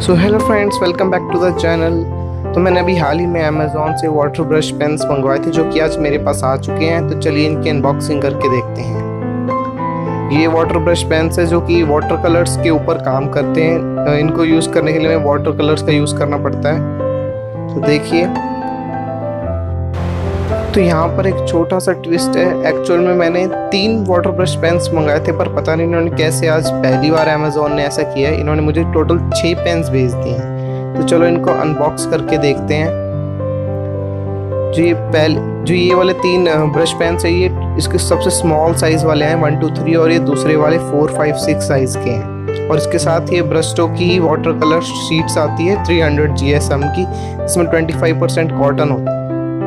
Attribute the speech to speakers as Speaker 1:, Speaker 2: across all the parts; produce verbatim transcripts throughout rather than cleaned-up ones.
Speaker 1: So hello friends, welcome back to the channel. तो मैंने अभी हाल ही में अमेज़ॉन से वाटर ब्रश पेन्स मंगवाए थे जो कि आज मेरे पास आ चुके हैं। तो चलिए इनकी अनबॉक्सिंग करके देखते हैं। ये वाटर ब्रश पेन्स है जो कि वाटर कलर्स के ऊपर काम करते हैं। इनको यूज़ करने के लिए हमें वाटर कलर्स का यूज़ करना पड़ता है। तो देखिए, तो यहाँ पर एक छोटा सा ट्विस्ट है। एक्चुअल में मैंने तीन वाटर ब्रश पेन्स मंगाए थे, पर पता नहीं इन्होंने कैसे आज पहली बार अमेज़ॉन ने ऐसा किया है। इन्होंने मुझे टोटल छः पेन्स भेज दिए हैं। तो चलो इनको अनबॉक्स करके देखते हैं। जो ये पहले जो ये वाले तीन ब्रश पेन्स है, ये इसके सबसे स्मॉल साइज़ वाले हैं, वन टू थ्री, और ये दूसरे वाले फोर फाइव सिक्स साइज़ के हैं। और इसके साथ ये ब्रस्टो की वाटर कलर शीट्स आती है three hundred G S M की। इसमें ट्वेंटी फाइव परसेंट कॉटन होता है।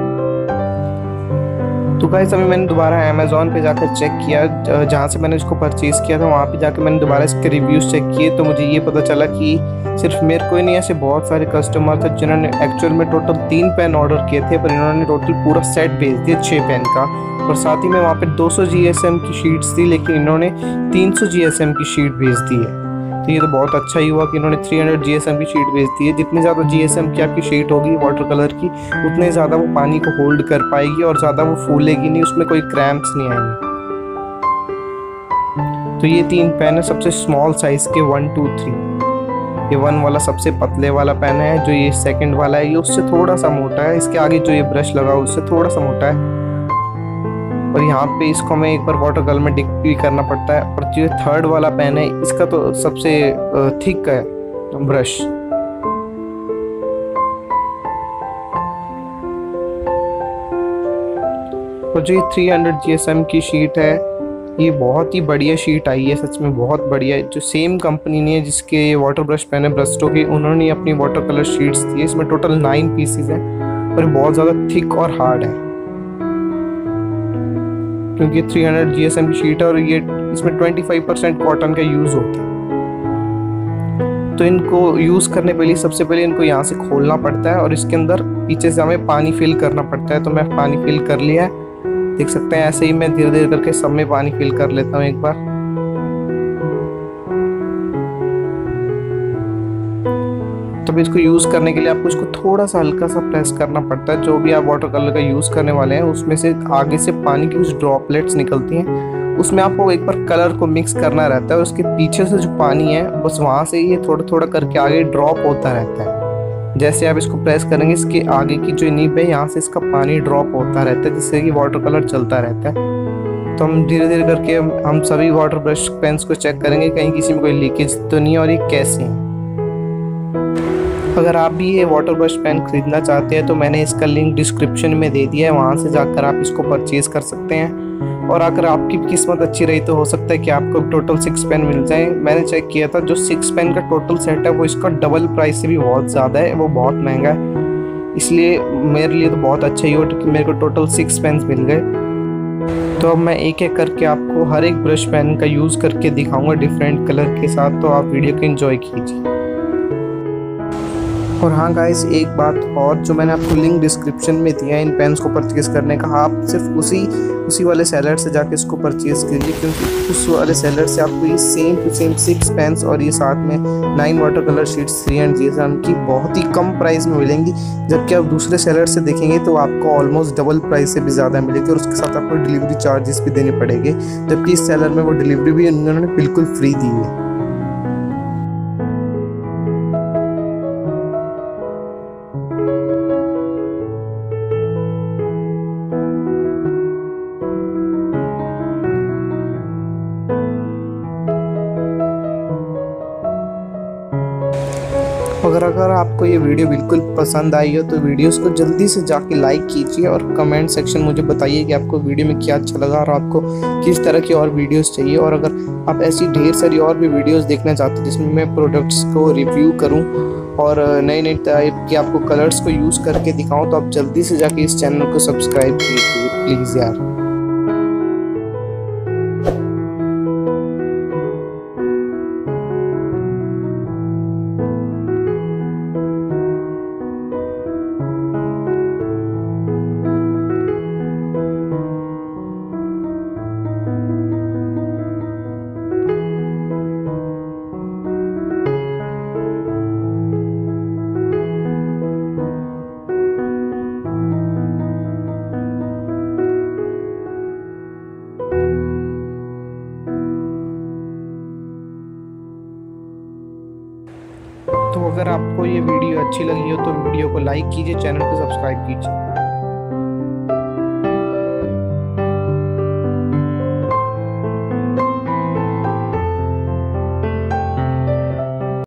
Speaker 1: तो गाइस, अभी मैंने दोबारा अमेज़ॉन पे जाकर चेक किया, जहाँ से मैंने इसको परचेज़ किया था वहाँ पे जाकर मैंने दोबारा इसके रिव्यूज़ चेक किए। तो मुझे ये पता चला कि सिर्फ मेरे को ही नहीं, ऐसे बहुत सारे कस्टमर थे जिन्होंने एक्चुअल में टोटल तीन पेन ऑर्डर किए थे, पर इन्होंने टोटल पूरा सेट भेज दिया छः पेन का। और साथ ही में वहाँ पे दो सौ जी एस एम की शीट्स थी, लेकिन इन्होंने तीन सौ जी एस एम की शीट भेज दी है। तो ये तो बहुत अच्छा ही हुआ कि इन्होंने three hundred G S M की शीट भेज दी है। जितनी ज़्यादा जी एस एम की आपकी शीट होगी वाटर कलर की, उतने ज़्यादा वो पानी को होल्ड कर पाएगी और ज़्यादा वो फूलेगी नहीं, उसमें कोई क्रैम्प्स नहीं आएंगे। तो ये तीन पेन है सबसे स्मॉल साइज़ के, वन टू थ्री। ये वन वाला सबसे पतले वाला पेन है। जो ये सेकंड वाला है ये उससे थोड़ा सा मोटा है। इसके आगे जो ये ब्रश लगा उससे थोड़ा सा मोटा है। और यहाँ पे इसको हमें एक बार वाटर कलर में डिप भी करना पड़ता है। और जो थर्ड वाला पेन है इसका तो सबसे थिक है ब्रश। और जो ये three hundred G S M की शीट है, ये बहुत ही बढ़िया शीट आई है, सच में बहुत बढ़िया। जो सेम कंपनी ने जिसके वाटर ब्रश पेन है ब्रस्टो की, उन्होंने अपनी वाटर कलर शीट्स दी है। इसमें टोटल नाइन पीसीज हैं और बहुत ज़्यादा थिक और हार्ड है, क्योंकि three hundred G S M की शीट है और ये इसमें ट्वेंटी फाइव परसेंट कॉटन का यूज़ होता है। तो इनको यूज़ करने के लिए सबसे पहले इनको यहाँ से खोलना पड़ता है और इसके अंदर पीछे से हमें पानी फिल करना पड़ता है। तो मैं पानी फिल कर लिया है, देख सकते हैं। ऐसे ही मैं धीरे धीरे करके सब में पानी फिल कर लेता हूँ एक बार। तब इसको यूज़ करने के लिए आपको इसको थोड़ा सा हल्का सा प्रेस करना पड़ता है। जो भी आप वाटर कलर का यूज़ करने वाले हैं उसमें से आगे से पानी की कुछ ड्रॉपलेट्स निकलती हैं, उसमें आपको एक बार कलर को मिक्स करना रहता है। और उसके पीछे से जो पानी है बस वहाँ से ये थोड़ा थोड़ा करके आगे ड्रॉप होता रहता है। जैसे आप इसको प्रेस करेंगे, इसके आगे की जो नीब है यहाँ से इसका पानी ड्रॉप होता रहता है, जिससे कि वाटर कलर चलता रहता है। तो हम धीरे धीरे करके हम सभी वाटर ब्रश पेन्स को चेक करेंगे कहीं किसी में कोई लीकेज तो नहीं है और ये कैसे हैं। अगर आप भी ये वाटर ब्रश पेन खरीदना चाहते हैं तो मैंने इसका लिंक डिस्क्रिप्शन में दे दिया है, वहाँ से जाकर आप इसको परचेज़ कर सकते हैं। और अगर आपकी किस्मत अच्छी रही तो हो सकता है कि आपको टोटल सिक्स पेन मिल जाए। मैंने चेक किया था, जो सिक्स पेन का टोटल सेट है वो इसका डबल प्राइस से भी बहुत ज़्यादा है, वो बहुत महंगा है। इसलिए मेरे लिए तो बहुत अच्छा ही हो कि मेरे को टोटल सिक्स पेन्स मिल गए। तो अब मैं एक एक करके आपको हर एक ब्रश पेन का यूज़ करके दिखाऊंगा डिफरेंट कलर के साथ। तो आप वीडियो को एंजॉय कीजिए। और हाँ गाइस, एक बात और, जो मैंने आपको लिंक डिस्क्रिप्शन में दिया है इन पेन्स को परचेज़ करने का, आप सिर्फ उसी उसी वाले सेलर से जाके इसको परचेज़ कीजिए, क्योंकि उस वाले सेलर से आपको ये same to same six pens और ये साथ में nine water colour sheets three hundred G S M की बहुत ही कम प्राइस में मिलेंगी। जबकि आप दूसरे सेलर से देखेंगे तो आपको ऑलमोस्ट डबल प्राइस से भी ज़्यादा मिलेगी और उसके साथ आपको डिलीवरी चार्जेस भी देने पड़ेंगे। जबकि इस सेलर में वो डिलीवरी भी उन्होंने बिल्कुल फ्री दी है। अगर अगर आपको ये वीडियो बिल्कुल पसंद आई हो तो वीडियोस को जल्दी से जाके लाइक कीजिए और कमेंट सेक्शन मुझे बताइए कि आपको वीडियो में क्या अच्छा लगा और आपको किस तरह की और वीडियोस चाहिए। और अगर आप ऐसी ढेर सारी और भी वीडियोस देखना चाहते हैं जिसमें मैं प्रोडक्ट्स को रिव्यू करूं और नए नए टाइप के आपको कलर्स को यूज़ करके दिखाऊं, तो आप जल्दी से जाके इस चैनल को सब्सक्राइब कीजिए प्लीज़ यार। तो अगर आपको ये वीडियो अच्छी लगी हो तो वीडियो को लाइक कीजिए, चैनल को सब्सक्राइब कीजिए।